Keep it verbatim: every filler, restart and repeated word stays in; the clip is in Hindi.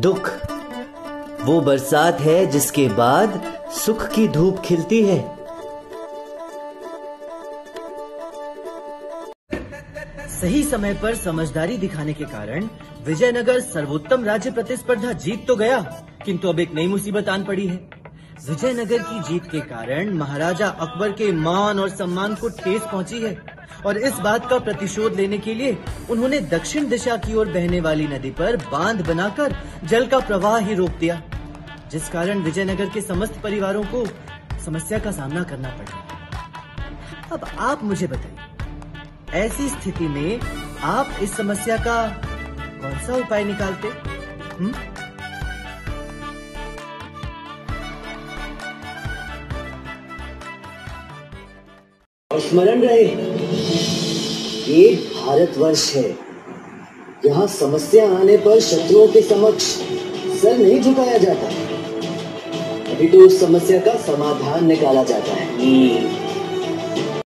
दुख वो बरसात है जिसके बाद सुख की धूप खिलती है। सही समय पर समझदारी दिखाने के कारण विजयनगर सर्वोत्तम राज्य प्रतिस्पर्धा जीत तो गया, किंतु अब एक नई मुसीबत आन पड़ी है। विजयनगर की जीत के कारण महाराजा अकबर के मान और सम्मान को ठेस पहुंची है और इस बात का प्रतिशोध लेने के लिए उन्होंने दक्षिण दिशा की ओर बहने वाली नदी पर बांध बनाकर जल का प्रवाह ही रोक दिया, जिस कारण विजयनगर के समस्त परिवारों को समस्या का सामना करना पड़ा। अब आप मुझे बताइए, ऐसी स्थिति में आप इस समस्या का कौन सा उपाय निकालते? हुँ? स्मरण रहे, ये भारतवर्ष है। यहाँ समस्या आने पर शत्रुओं के समक्ष सर नहीं झुकाया जाता, अभी तो उस समस्या का समाधान निकाला जाता है।